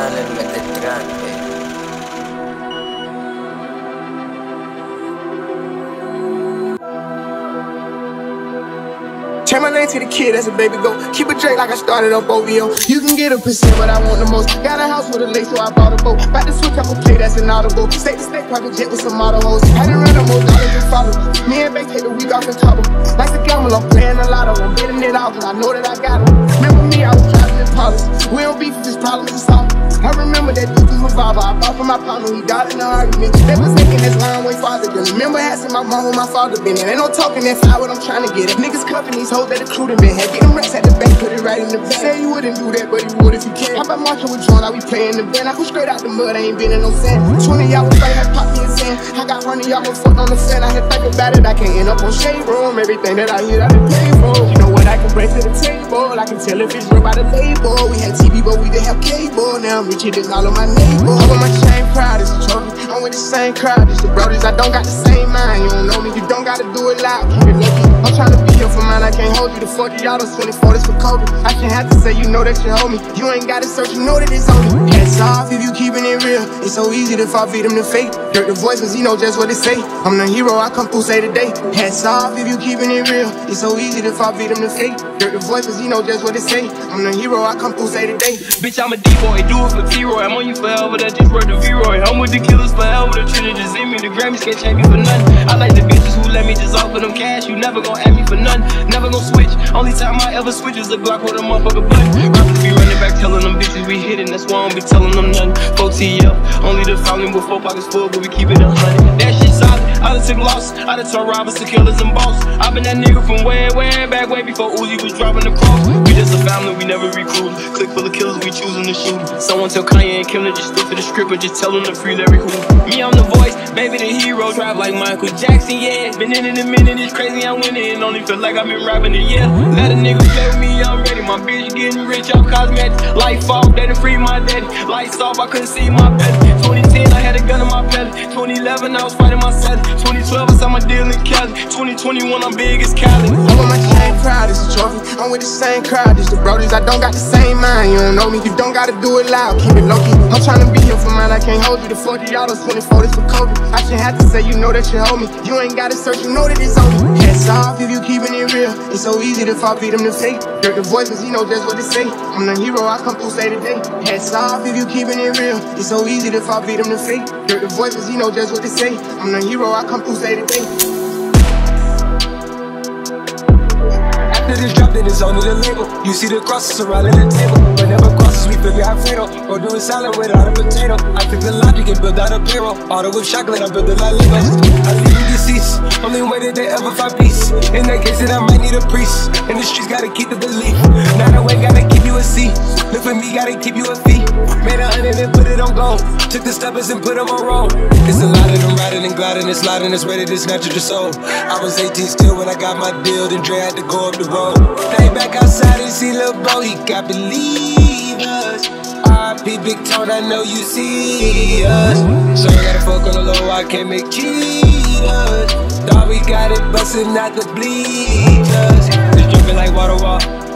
salen de trance. Turn my name to the kid, that's a baby go. Keep a drink like I started up OVO. You can get a percent, but I want the most. Got a house with a lake, so I bought a boat. About to switch up a play, that's an audible. State to state, private jet with some model hoes. Had to run up more dollars than follow. Me and Bay take the week off and top. Like a gamble, I'm playing a lotto. I'm betting it out, cause I know that I got it. Remember me, I was driving in Paulus. We don't beef, just problems to solve. I remember that dude was revolver. I bought from my partner, he died in the argument. They was thinking that's long way farther than remember asking my mom who my father been in. Ain't no talking that fly what I'm trying to get at. Niggas cuffing these hoes that the crew done been had. Get them racks at the bank, put it right in the bank. Say you wouldn't do that, but he would if you can. How about marching with John? I be playing the band. I go straight out the mud, I ain't been in no sand. 20 y'all was fight, had popped me in sand. I got 100 y'all was fucked on the sand. I had think about it, I can't end up on shade room. Everything that I hear, I been paid for. You know what I can bring to the table? I can tell if it's real by the label. We had TV, but we didn't have cable. Now I'm richer than all of my neighbors. I'm with my chain proud, it's a trophy. I'm with the same crowd, it's the brothers. I don't got the same mind, you don't know me. You don't gotta do it loud, keep it lucky. I'm trying to be here for mine, I can't hold you. The 40 y'all, 24, this for Kobe. I shouldn't have to say, you know that you hold me. You ain't gotta search, you know that it's on me. Hats off if you keeping it real. It's so easy to fall victim to fate. Dirt the voice, cause he know just what it say. I'm the hero, I come through, say today. Hats off if you keeping it real. It's so easy to fall victim to fate. Dirt the voice, cause he know just what it say. I'm the hero, I come through, say today. Bitch, I'm a D-boy, do it for T-Roy. I'm on you forever, that just worth the V-Roy. I'm with the killers forever, the Trinity just in me. The Grammys can't change me for nothing. I like the bitches who let me just offer them cash. You never gon' ask me for nothing, never gon' switch. Only time I ever switch is a Glock with a motherfucker butt. Rappers be running back telling them bitches we hitting, that's why I don't be telling them nothing. 4TF, only the family with 4 pockets full, but we keep it 100. That shit solid, I done took loss, I done turned robbers to killers and boss. I been that nigga from way back, way before Uzi was dropping the cross. We just a family, we never recruit. Click full of killers, we choosing to shoot. Someone tell Kanye and Kim to just stick to the script, but just tell them to free Larry Hoover. Me, I'm the voice, baby the hero, drive like Michael Jackson, yeah. Been in it a minute, it's crazy, I'm winning, only feel like I've been rapping it, yeah. Let a nigga play with me, I'm ready. My bitch getting rich off cosmetics. Life off, they done free my daddy. Lights off, I couldn't see my belly. 2010, I had a gun in my belly. 2011, I was fighting my celly. 2012, I saw my deal in Cali. 2021, I'm big as Cali. I'm with my chain proud, it's a trophy. I'm with the same crowd, it's the brothers. I don't got the same mind, you don't know me. You don't gotta do it loud, keep it low key. I'm trying to be here for mine, I can't hold you. The 40 y'all, 24, this for Kobe. I shouldn't have to say, you know that you hold me. You ain't gotta search, you know that it's on me. Hats off if you keeping it real. It's so easy to fall victim to fate. Dirt the voice, cause he know just what it say. I'm the hero, I come through, say today. Hats off if you keeping it real. It's so easy to fall victim to fate. Dirt the voice, cause he know just what it say. I'm the hero, I come through, say today. After this drop, then it's only the label. You see the crosses surrounding the table. Whenever crosses, we figure Alfredo. Or doing salad without a potato. I took the logic and build out a payroll. Auto with chocolate, I build a lot of Legos. I leave you deceased, only way that they ever find peace. In that case, then I might need a priest. In the streets, gotta keep the belief. Now the way, gotta keep you a C. Look for me, gotta keep you a fee. Made 100 and put it on gold. Took the steppers and put them on roll. It's a lot of them riding and gliding and sliding. It's ready to snatch at your soul. I was 18 still when I got my deal. Then Dre had to go up the road. Now he back outside and see Lil' Bo, he got believers. R.I.P. Big Tone, I know you see us. So I gotta fuck on the low, I can't make cheaters. Thought we got it, bustin' out the bleachers. It's dripping like water wall.